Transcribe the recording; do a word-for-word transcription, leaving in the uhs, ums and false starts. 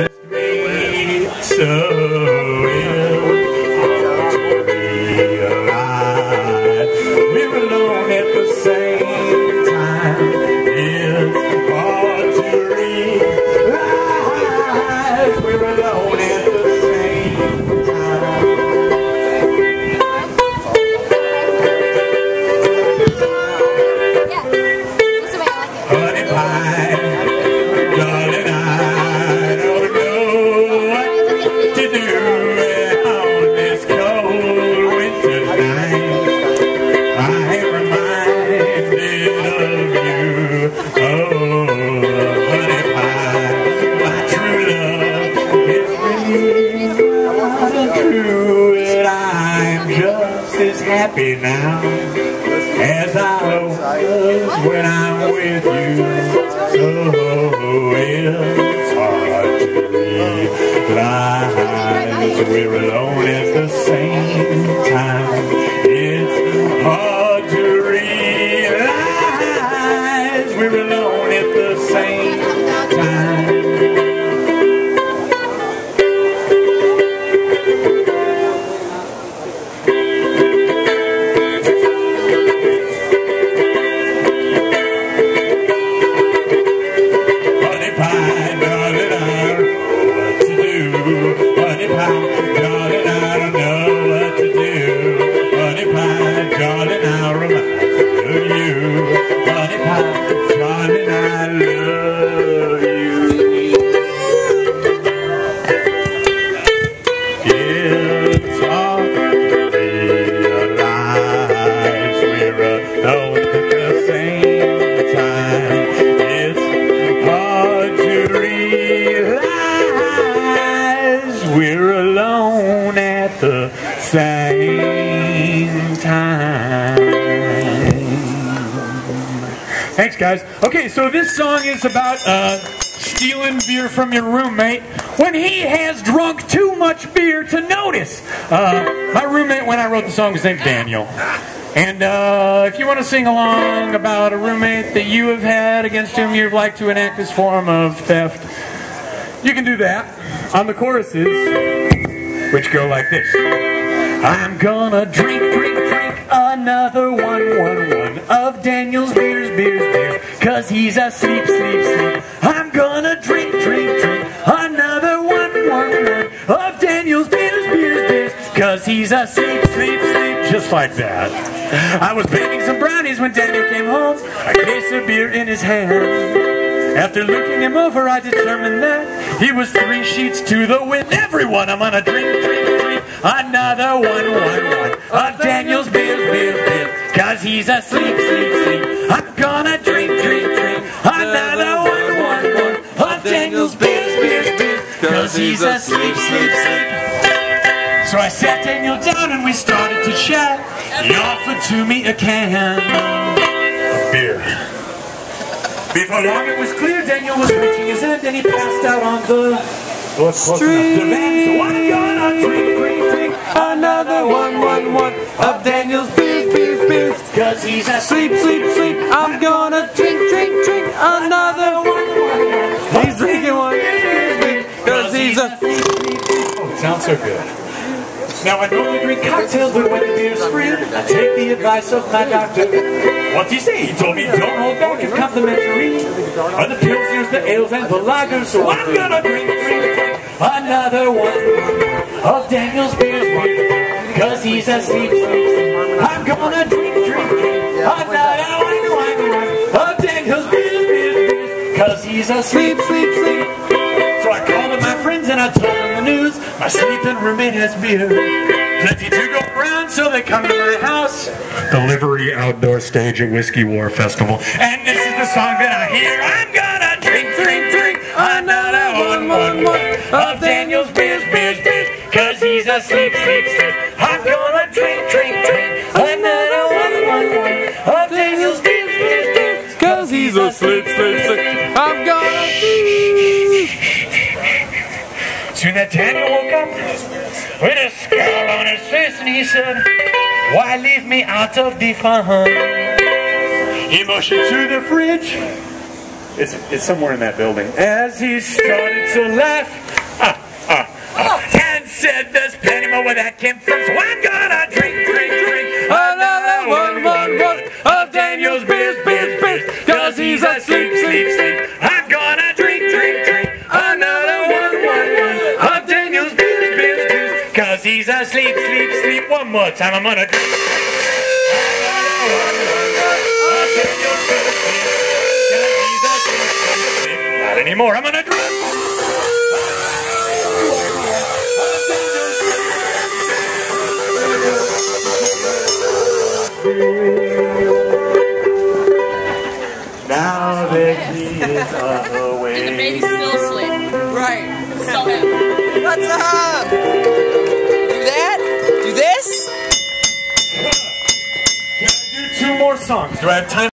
me so ill. Hard to realize we're alone at the same time. It's hard to realize we're alone at the same time. Honey pie, darling, I don't know what to do on this cold winter night. I am reminded of you. Oh, honey pie, my true love is really true, and I'm just as happy now as I was when I'm with you. So it's hard to realize we're alone at the same time. It's hard to realize we're alone at the same time. We're alone at the same time. Thanks, guys. Okay, so this song is about uh, stealing beer from your roommate when he has drunk too much beer to notice. Uh, my roommate, when I wrote the song, was named Daniel. And uh, if you want to sing along about a roommate that you have had against whom you'd like to enact this form of theft, you can do that on the choruses, which go like this. I'm gonna drink, drink, drink another one, one, one of Daniel's beers, beers, beers, cause he's asleep, sleep, sleep. I'm gonna drink, drink, drink another one, one, one of Daniel's beers, beers, beers, cause he's asleep, sleep, sleep. Just like that. I was baking some brownies when Daniel came home, a case of beer in his hand. After looking him over, I determined that he was three sheets to the wind. Everyone, I'm gonna drink, drink, drink another one, one, one of Daniel's beers, beers, beers, cause he's asleep, sleep, sleep. I'm gonna drink, drink, drink another one, one, one of Daniel's beers, beers, beers, cause he's asleep, sleep, sleep. So I sat Daniel down and we started to chat. He offered to me a can of beer. Before long it was clear Daniel was reaching his end and he passed out on the oh, it's close enough. Divan. So I'm gonna drink, drink, drink another one, one, one of Daniel's beers, beers, beers, cause he's asleep, sleep, sleep. I'm gonna drink, drink, drink another one, one, one. He's drinking one, cause he's asleep, sleep, sleep. Oh, it sounds so good. Now I normally drink cocktails, but when the beer's free, I take the advice of my doctor. What's he say? He told me don't hold back, it's complimentary. Are the pilsners, the ales, and the lagers. So I'm gonna drink, drink, drink another one of Daniel's beers, beers, cause he's asleep, sleep, sleep. I'm gonna drink, drink, drink another one, one, one of Daniel's beers, beers, beers, cause he's asleep, sleep, sleep. So I called up my friends and I told them the news. My sleeping roommate has beer. Plenty to go around, so they come to my house. Delivery outdoor stage at Whiskey War Festival. And this is the song that I hear. I'm gonna drink, drink, drink another one, one, one of Daniel's beers, beers, beers, cause he's asleep, sleep, sleep. I'm gonna drink, drink, drink another one, one, one of Daniel's beers, beers, beers, cause he's asleep, sleep, sleep. I'm gonna Soon that Daniel woke up with a scowl on his face and he said, why leave me out of the fun? He motioned to the fridge. It's, it's somewhere in that building. As he started to laugh, know where that came from. So I'm gonna drink, drink, drink another one, one, one of Daniel's beers, beers, beers, cause he's asleep, sleep, sleep. I'm gonna drink, drink, drink another one, one, one of Daniel's beers, beers, beers, cause he's asleep, sleep, sleep. One more time, I'm gonna drink another one, one, one of Daniel's beers, beers, cause he's asleep, sleep, sleep. Not anymore, I'm gonna drink. Now that he is away. And the baby's still asleep. Right. So happy. What's up? Do that? Do this? Can I do two more songs? Do I have time?